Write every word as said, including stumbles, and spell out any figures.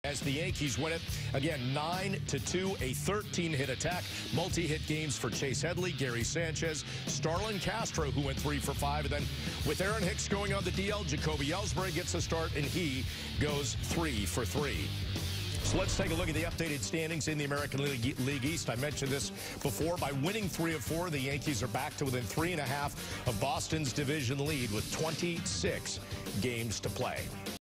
as the Yankees win it. Again, nine to two, a thirteen hit attack. Multi-hit games for Chase Headley, Gary Sanchez, Starlin Castro, who went three for five. And then with Aaron Hicks going on the D L, Jacoby Ellsbury gets a start, and he goes three for three. So let's take a look at the updated standings in the American League, League East. I mentioned this before. By winning three of four, the Yankees are back to within three and a half of Boston's division lead with twenty-six games to play.